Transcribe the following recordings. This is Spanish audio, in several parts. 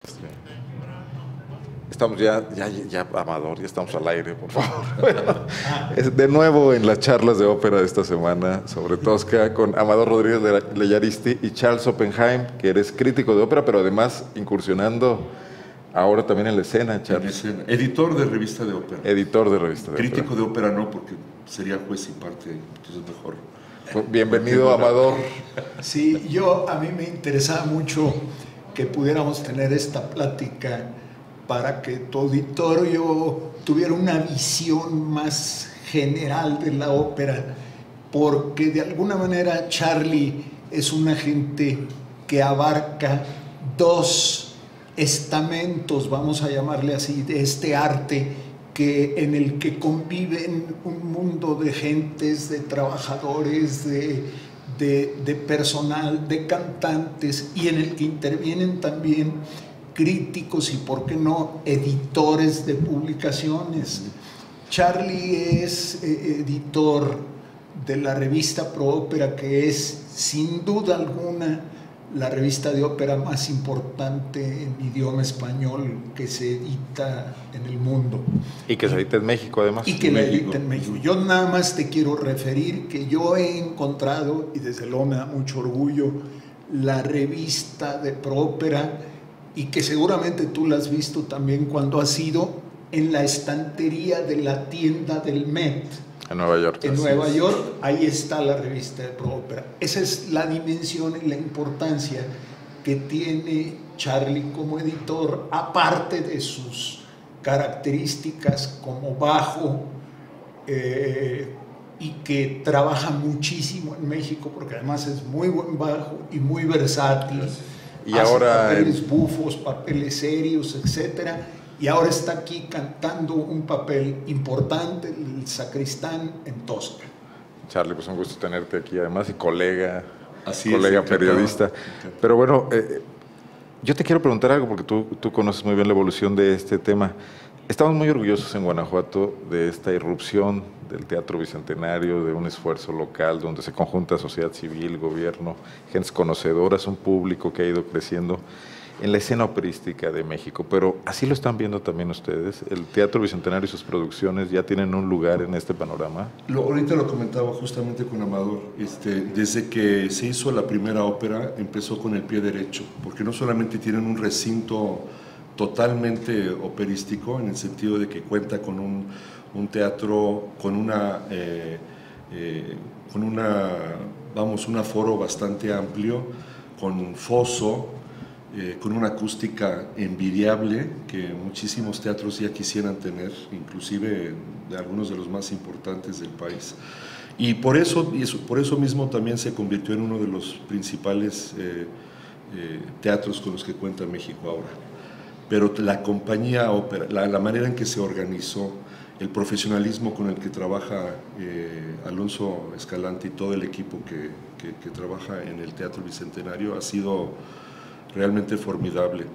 Estamos ya, Amador, ya estamos al aire, por favor. De nuevo en las charlas de ópera de esta semana sobre Tosca con Amador Rodríguez de Leyaristi y Charles Oppenheim, que eres crítico de ópera, pero además incursionando ahora también en la escena, Charles. Editor de revista de ópera. Editor de revista de Crítico ópera. de ópera no, porque sería juez y parte, entonces mejor. Bienvenido, Amador. Sí, a mí me interesaba mucho que pudiéramos tener esta plática para que tu auditorio tuviera una visión más general de la ópera, porque de alguna manera Charlie es un agente que abarca dos estamentos, vamos a llamarle así, de este arte en el que conviven un mundo de gentes, de trabajadores, de personal, de cantantes, y en el que intervienen también críticos y, por qué no, editores de publicaciones. Charlie es editor de la revista Pro Ópera, que es sin duda alguna la revista de ópera más importante en idioma español que se edita en el mundo. Y que se edita en México, además. Y que la edita en México. Yo nada más te quiero referir que yo he encontrado, y desde luego me da mucho orgullo, la revista de Pro Ópera, y que seguramente tú la has visto también cuando has ido en la estantería de la tienda del Met. En Nueva York. En Nueva York, ahí está la revista de Pro Ópera. Esa es la dimensión y la importancia que tiene Charlie como editor, aparte de sus características como bajo, y que trabaja muchísimo en México, porque además es muy buen bajo y muy versátil. Y ahora papeles bufos, papeles serios, etcétera. Y ahora está aquí cantando un papel importante, el sacristán en Tosca. Charlie, pues un gusto tenerte aquí, además, y colega Encantado. periodista. Pero bueno, yo te quiero preguntar algo, porque tú conoces muy bien la evolución de este tema. Estamos muy orgullosos en Guanajuato de esta irrupción del Teatro Bicentenario, de un esfuerzo local donde se conjunta sociedad civil, gobierno, gentes conocedoras, un público que ha ido creciendo en la escena operística de México. Pero así lo están viendo también ustedes. El Teatro Bicentenario y sus producciones ya tienen un lugar en este panorama. Ahorita lo comentaba justamente con Amador. Desde que se hizo la primera ópera, empezó con el pie derecho, porque no solamente tienen un recinto totalmente operístico, en el sentido de que cuenta con un teatro, con un aforo bastante amplio, con foso, con una acústica envidiable que muchísimos teatros ya quisieran tener, inclusive de algunos de los más importantes del país. Y por eso mismo también se convirtió en uno de los principales teatros con los que cuenta México ahora. Pero la compañía ópera, la manera en que se organizó, el profesionalismo con el que trabaja Alonso Escalante y todo el equipo que trabaja en el Teatro Bicentenario ha sido realmente formidable.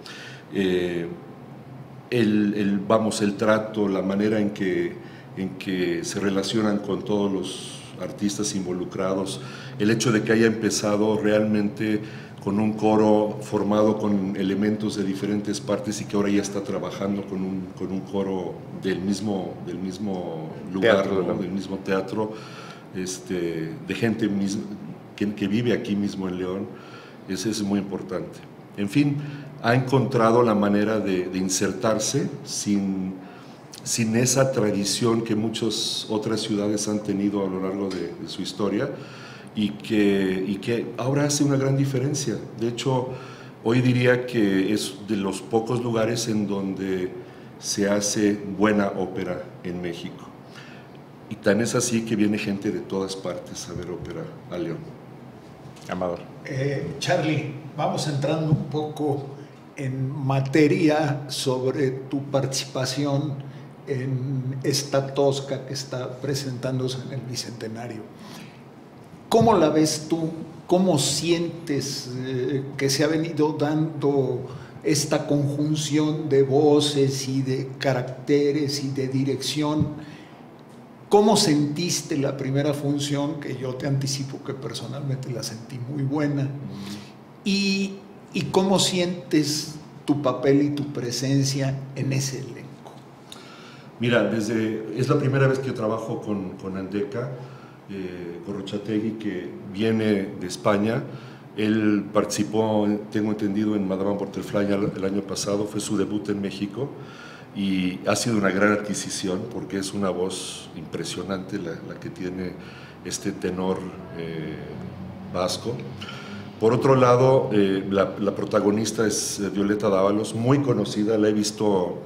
El trato, la manera en que se relacionan con todos los artistas involucrados, el hecho de que haya empezado realmente con un coro formado con elementos de diferentes partes y que ahora ya está trabajando con un coro del mismo lugar, teatro, ¿no? Del mismo teatro, de gente que vive aquí mismo en León. Ese es muy importante. En fin, ha encontrado la manera de insertarse sin esa tradición que muchas otras ciudades han tenido a lo largo de su historia, y que ahora hace una gran diferencia. De hecho, hoy diría que es de los pocos lugares en donde se hace buena ópera en México. Y tan es así que viene gente de todas partes a ver ópera a León. Amador. Charlie, vamos entrando un poco en materia sobre tu participación en esta Tosca que está presentándose en el Bicentenario. ¿Cómo la ves tú? ¿Cómo sientes que se ha venido dando esta conjunción de voces y de caracteres y de dirección? ¿Cómo sentiste la primera función? Que yo te anticipo que personalmente la sentí muy buena. ¿Y cómo sientes tu papel y tu presencia en ese elenco? Mira, es la primera vez que trabajo con Andeca Gorrochategui, que viene de España. Él participó, tengo entendido, en Madame Butterfly el año pasado, fue su debut en México y ha sido una gran adquisición porque es una voz impresionante la que tiene este tenor vasco. Por otro lado, la protagonista es Violeta Dávalos, muy conocida, la he visto,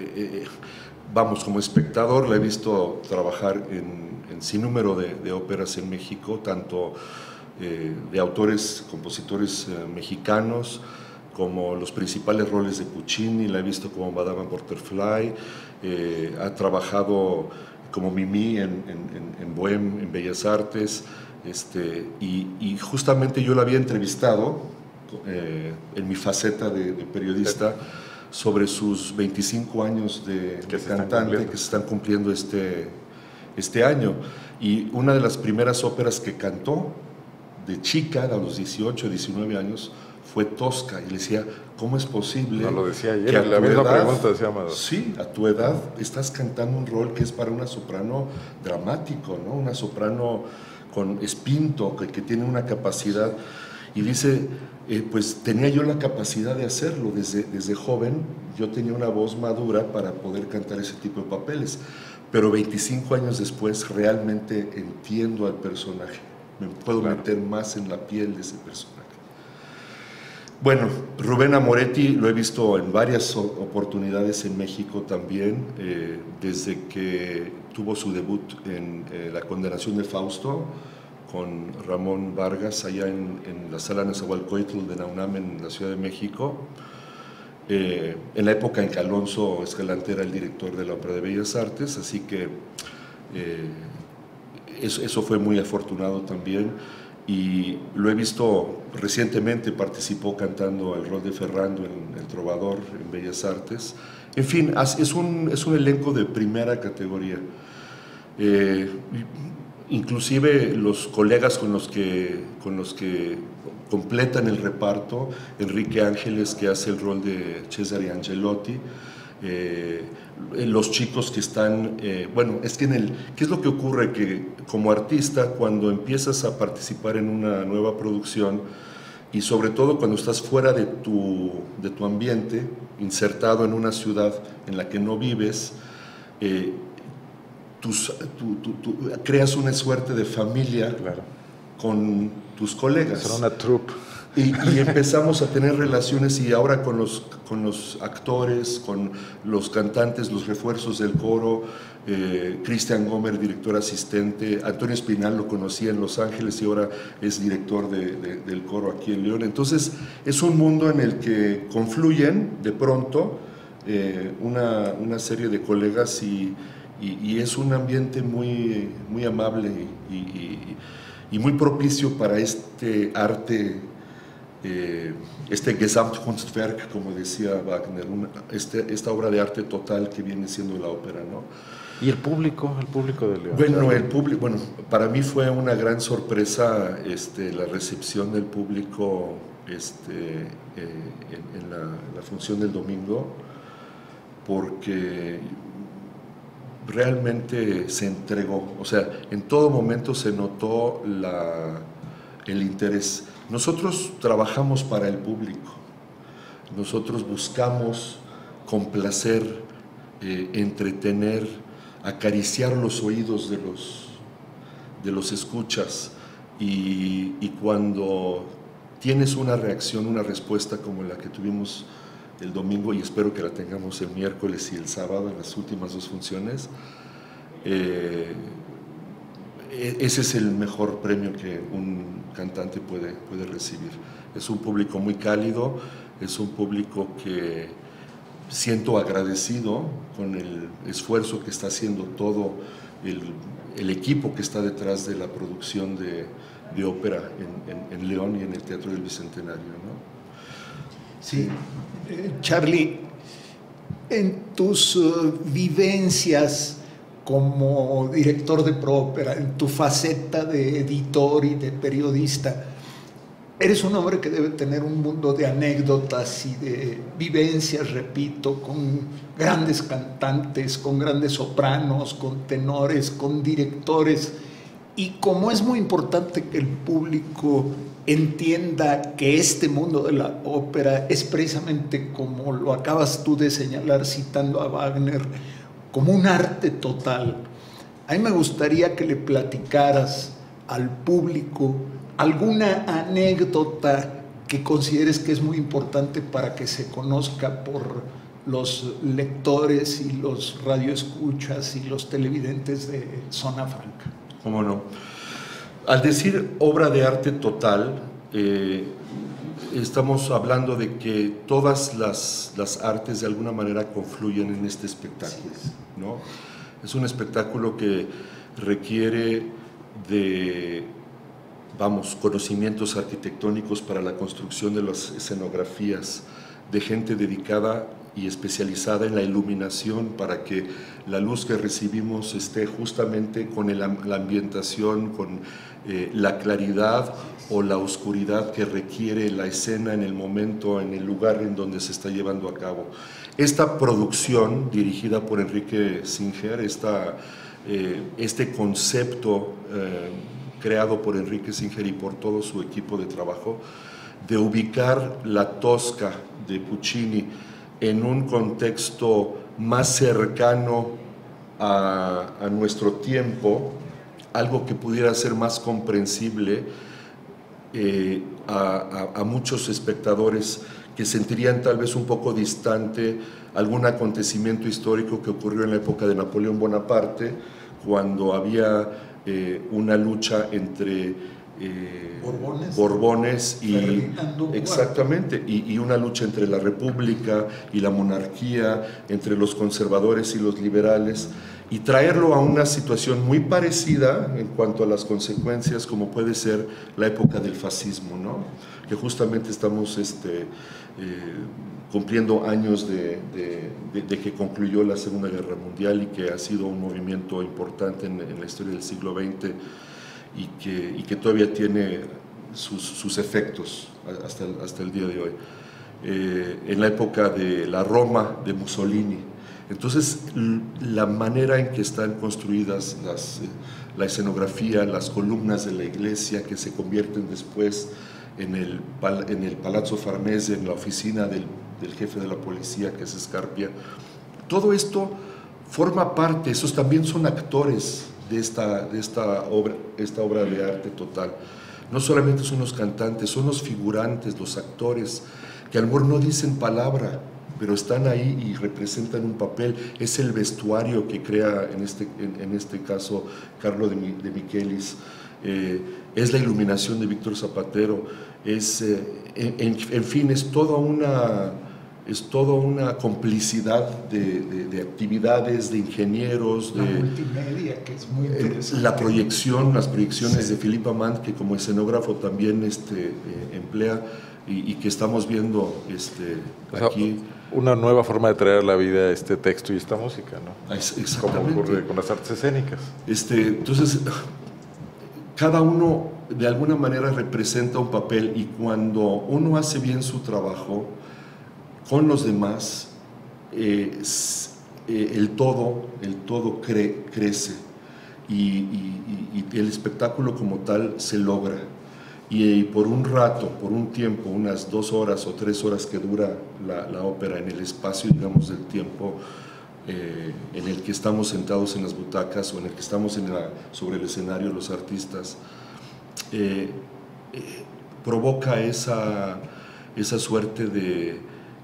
vamos, como espectador, la he visto trabajar en sinnúmero de óperas en México, tanto de autores, compositores mexicanos, como los principales roles de Puccini, la he visto como Madame Butterfly, ha trabajado como Mimi en Bohème, en Bellas Artes, y justamente yo la había entrevistado en mi faceta de periodista sobre sus 25 años de cantante que se están cumpliendo este año. Y una de las primeras óperas que cantó de chica, a los 18, 19 años, fue Tosca. Y le decía, ¿cómo es posible? No, lo decía ayer, que a la tu misma edad, pregunta decía Amador. Sí, a tu edad estás cantando un rol que es para una soprano dramático, ¿no? Una soprano con espinto, que tiene una capacidad. Y dice, pues tenía yo la capacidad de hacerlo desde joven. Yo tenía una voz madura para poder cantar ese tipo de papeles. Pero 25 años después realmente entiendo al personaje. Me puedo meter más en la piel de ese personaje. Bueno, Rubén Amoretti lo he visto en varias oportunidades en México también, desde que tuvo su debut en La condenación de Fausto, con Ramón Vargas, allá en la sala Nezahualcóyotl de la UNAM en la Ciudad de México, en la época en que Alonso Escalante era el director de la Ópera de Bellas Artes, así que eso fue muy afortunado también. Y lo he visto recientemente, participó cantando el rol de Ferrando en El Trovador en Bellas Artes. En fin, es un elenco de primera categoría. Inclusive los colegas con los que completan el reparto, Enrique Ángeles, que hace el rol de Cesare Angelotti, los chicos que están, bueno, es que ¿qué es lo que ocurre? Que como artista, cuando empiezas a participar en una nueva producción, y sobre todo cuando estás fuera de tu ambiente, insertado en una ciudad en la que no vives, tú creas una suerte de familia, claro, con tus colegas. Será una troupe. Y empezamos a tener relaciones, y ahora con los actores, con los cantantes, los refuerzos del coro, Cristian Gomer, director asistente, Antonio Espinal lo conocía en Los Ángeles y ahora es director del coro aquí en León. Entonces es un mundo en el que confluyen de pronto una serie de colegas y es un ambiente muy, muy amable y muy propicio para este arte, este Gesamtkunstwerk, como decía Wagner, esta obra de arte total que viene siendo la ópera, ¿no? ¿Y el público de León? Bueno, para mí fue una gran sorpresa la recepción del público en la función del domingo, porque realmente se entregó, o sea, en todo momento se notó el interés. Nosotros trabajamos para el público, nosotros buscamos complacer, entretener, acariciar los oídos de los escuchas, y cuando tienes una reacción, una respuesta como la que tuvimos el domingo, y espero que la tengamos el miércoles y el sábado en las últimas dos funciones, ese es el mejor premio que un cantante puede recibir. Es un público muy cálido, es un público que siento agradecido con el esfuerzo que está haciendo todo el equipo que está detrás de la producción de ópera en León y en el Teatro del Bicentenario, ¿no? Sí, Charly, en tus vivencias como director de Proópera, en tu faceta de editor y de periodista, eres un hombre que debe tener un mundo de anécdotas y de vivencias, repito, con grandes cantantes, con grandes sopranos, con tenores, con directores. Y como es muy importante que el público entienda que este mundo de la ópera es precisamente, como lo acabas tú de señalar citando a Wagner, como un arte total, a mí me gustaría que le platicaras al público alguna anécdota que consideres que es muy importante para que se conozca por los lectores y los radioescuchas y los televidentes de Zona Franca. ¿Cómo no? Al decir obra de arte total, estamos hablando de que todas las artes de alguna manera confluyen en este espectáculo, ¿no? Es un espectáculo que requiere de, conocimientos arquitectónicos para la construcción de las escenografías, de gente dedicada y especializada en la iluminación para que la luz que recibimos esté justamente con la ambientación, con la claridad o la oscuridad que requiere la escena en el momento, en el lugar en donde se está llevando a cabo. Esta producción, dirigida por Enrique Singer, este concepto creado por Enrique Singer y por todo su equipo de trabajo, de ubicar la Tosca de Puccini en un contexto más cercano a nuestro tiempo, algo que pudiera ser más comprensible a muchos espectadores que sentirían tal vez un poco distante algún acontecimiento histórico que ocurrió en la época de Napoleón Bonaparte, cuando había una lucha entre Borbones y exactamente y una lucha entre la República y la monarquía, entre los conservadores y los liberales, y traerlo a una situación muy parecida en cuanto a las consecuencias, como puede ser la época del fascismo, ¿no? Que justamente estamos cumpliendo años de que concluyó la Segunda Guerra Mundial y que ha sido un movimiento importante en la historia del siglo XX y que todavía tiene sus efectos hasta el día de hoy. En la época de la Roma de Mussolini. Entonces, la manera en que están construidas la escenografía, las columnas de la iglesia que se convierten después en el Palazzo Farnese, en la oficina del jefe de la policía, que es Scarpia, todo esto forma parte, esos también son actores de esta obra de arte total. No solamente son los cantantes, son los figurantes, los actores, que a lo mejor no dicen palabra, pero están ahí y representan un papel. Es el vestuario que crea, en este caso, Carlo de Michelis, es la iluminación de Víctor Zapatero, en fin, es toda una complicidad de actividades, de ingenieros, la multimedia, que es muy interesante. Las proyecciones de Philippe Amand, que como escenógrafo también emplea y que estamos viendo aquí. Una nueva forma de traer a la vida este texto y esta música, ¿no? Exactamente. Como ocurre con las artes escénicas. Entonces, cada uno de alguna manera representa un papel, y cuando uno hace bien su trabajo con los demás, el todo crece y el espectáculo como tal se logra. Y por un rato, por un tiempo, unas 2 horas o 3 horas que dura la ópera, en el espacio, digamos, del tiempo en el que estamos sentados en las butacas o en el que estamos sobre el escenario los artistas, provoca esa suerte de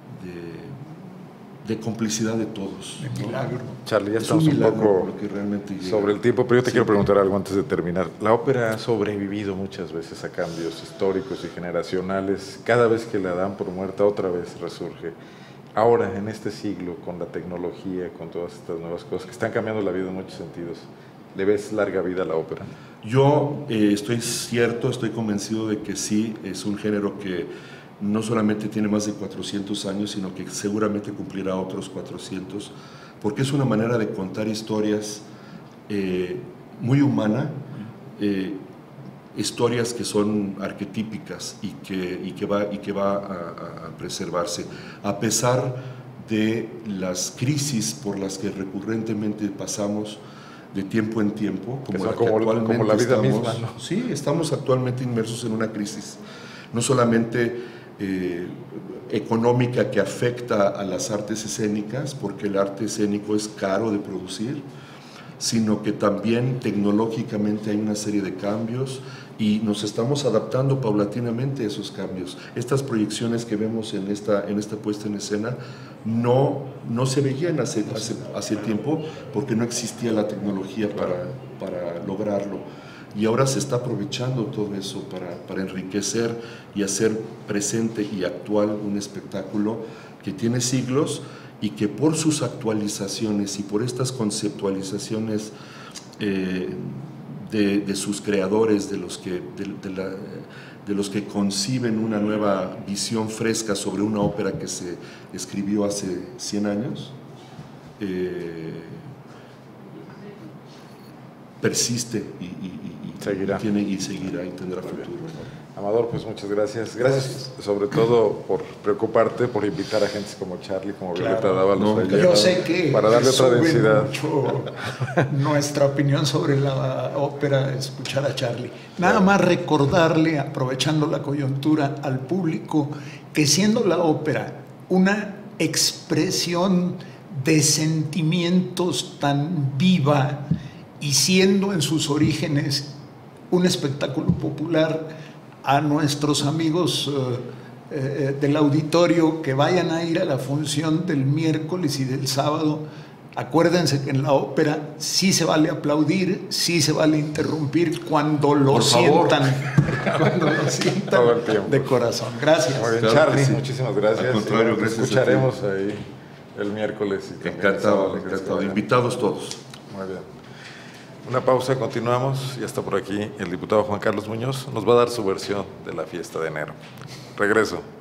complicidad de todos. De milagro. Charlie, ya estamos un poco sobre el tiempo, pero yo te quiero preguntar algo antes de terminar. La ópera ha sobrevivido muchas veces a cambios históricos y generacionales. Cada vez que la dan por muerta, otra vez resurge. Ahora, en este siglo, con la tecnología, con todas estas nuevas cosas que están cambiando la vida en muchos sentidos, ¿le ves larga vida a la ópera? Yo estoy convencido de que sí, es un género que no solamente tiene más de 400 años, sino que seguramente cumplirá otros 400, porque es una manera de contar historias muy humana, historias que son arquetípicas y que va a preservarse, a pesar de las crisis por las que recurrentemente pasamos de tiempo en tiempo, como la vida estamos, misma, ¿no? Sí, estamos actualmente inmersos en una crisis, no solamente económica, que afecta a las artes escénicas, porque el arte escénico es caro de producir, sino que también tecnológicamente hay una serie de cambios y nos estamos adaptando paulatinamente a esos cambios. Estas proyecciones que vemos en esta puesta en escena no se veían hace tiempo, porque no existía la tecnología para lograrlo. Y ahora se está aprovechando todo eso para enriquecer y hacer presente y actual un espectáculo que tiene siglos y que por sus actualizaciones y por estas conceptualizaciones de sus creadores, de los que conciben una nueva visión fresca sobre una ópera que se escribió hace 100 años, persiste y seguirá y tendrá futuro. Amador, pues muchas gracias. Gracias sobre todo por preocuparte, por invitar a gente como Charly, como Violeta Dávalos. Yo sé que para darle otra densidad. Mucho nuestra opinión sobre la ópera, escuchar a Charly. Nada más recordarle, aprovechando la coyuntura, al público que siendo la ópera una expresión de sentimientos tan viva y siendo en sus orígenes un espectáculo popular, a nuestros amigos del auditorio que vayan a ir a la función del miércoles y del sábado, acuérdense que en la ópera sí se vale aplaudir, sí se vale interrumpir cuando lo sientan todo el tiempo, de corazón. Gracias. Muy bien, Claro, Charly, sí. muchísimas gracias. Al contrario, Te gracias. escucharemos ahí el miércoles. Y Encantado. Invitados todos. Muy bien. Una pausa, continuamos. Ya está por aquí el diputado Juan Carlos Muñoz. Nos va a dar su versión de la fiesta de enero. Regreso.